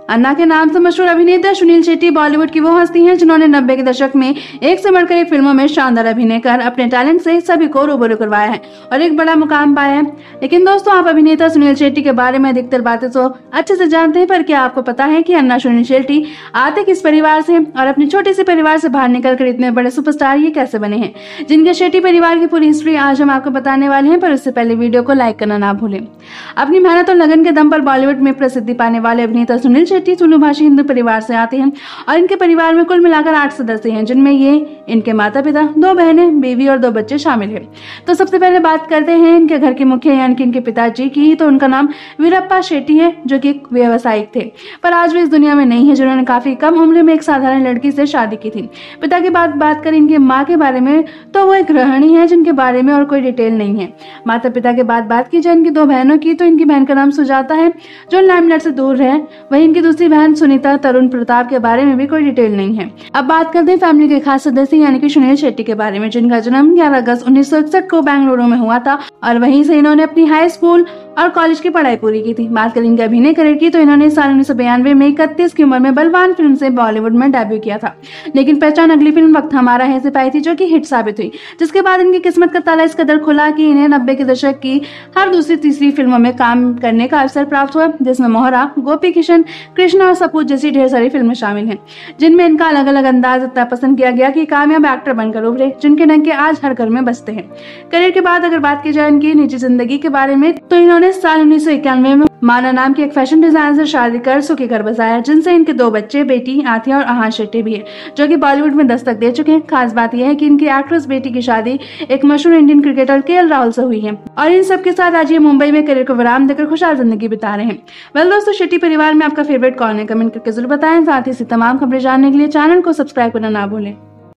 अन्ना के नाम से मशहूर अभिनेता सुनील शेट्टी बॉलीवुड की वो हस्ती हैं जिन्होंने 90 के दशक में एक से बढ़कर एक फिल्मों में शानदार अभिनय कर अपने टैलेंट से सभी को रूबरू करवाया है और एक बड़ा मुकाम पाया है। लेकिन दोस्तों, आप अभिनेता सुनील शेट्टी के बारे में अधिकतर बातें तो अच्छे से जानते हैं, पर क्या आपको पता है कि अन्ना सुनील शेट्टी आते किस परिवार से और अपने छोटे से परिवार से बाहर निकलकर इतने बड़े सुपरस्टार ये कैसे बने हैं, जिनके शेट्टी परिवार की पूरी हिस्ट्री आज हम आपको बताने वाले हैं। पर उससे पहले वीडियो को लाइक करना ना भूलें। अपनी मेहनत और लगन के दम पर बॉलीवुड में प्रसिद्धि पाने वाले अभिनेता सुनील शेट्टी तुलु भाषी हिंदू परिवार से आते हैं और इनके परिवार में कुल मिलाकर 8 सदस्य हैं, जिनमें ये इनके माता पिता, 2 बहनें, बीवी और 2 बच्चे शामिल हैं। तो सबसे पहले बात करते हैं इनके घर के मुखिया यानी कि इनके पिताजी की। तो उनका नाम वीरप्पा शेट्टी है, जो कि एक व्यवसायिक थे, पर आज भी इस दुनिया में नहीं है, जिन्होंने काफी कम उम्र में एक साधारण लड़की से शादी की थी। पिता की बात करें इनकी माँ के बारे में, तो वो एक गृहिणी है जिनके बारे में और कोई डिटेल नहीं है। माता पिता के बाद बात की जाए इनकी 2 बहनों की, तो इनकी बहन का नाम सुजाता है, जो लाइमलाइट से दूर है। वहीं इनकी दूसरी बहन सुनीता तरुण प्रताप के बारे में भी कोई डिटेल नहीं है। अब बात करते हैं फैमिली के खास सदस्य यानी कि सुनील शेट्टी के बारे में, जिनका जन्म 11 अगस्त 1961 को बेंगलुरु में हुआ था और वहीं से इन्होंने अपनी हाई स्कूल और कॉलेज की पढ़ाई पूरी की थी। बात करें इनके अभिनय करियर की, तो इन्होंने साल 1992 में 31 की उम्र में बलवान फिल्म से बॉलीवुड में डेब्यू किया था। लेकिन पहचान अगली फिल्म वक्त हमारा है से पाई थी, जो कि हिट साबित हुई, जिसके बाद इनकी किस्मत का ताला इस कदर खुला कि इन्हें 90 के दशक की हर दूसरी तीसरी फिल्मों में काम करने का अवसर प्राप्त हुआ, जिसमें मोहरा, गोपी किशन, कृष्णा और सपूत जैसी ढेर सारी फिल्में शामिल हैं, जिनमें इनका अलग अलग अंदाज इतना पसंद किया गया कि कामयाब एक्टर बनकर उभरे, जिनके डंके आज हर घर में बजते हैं। करियर के बाद अगर बात की जाए इनकी निजी जिंदगी के बारे में, तो इन्होंने साल 1991 में माना नाम की एक फैशन डिजाइनर से शादी कर सुखी घर बसाया, जिनसे इनके 2 बच्चे, बेटी आथिया और आहान शेट्टी भी है, जो कि बॉलीवुड में दस्तक दे चुके हैं। खास बात यह है कि इनकी एक्ट्रेस बेटी की शादी एक मशहूर इंडियन क्रिकेटर केएल राहुल से हुई है और इन सब के साथ आज ये मुंबई में करियर को विराम देकर खुशहाल जिंदगी बिता रहे हैं। वेल दोस्तों, शेट्टी परिवार में आपका फेवरेट कौन है, कमेंट करके जरूर बताएं। साथ ही तमाम खबरें जानने के लिए चैनल को सब्सक्राइब करना ना भूलें।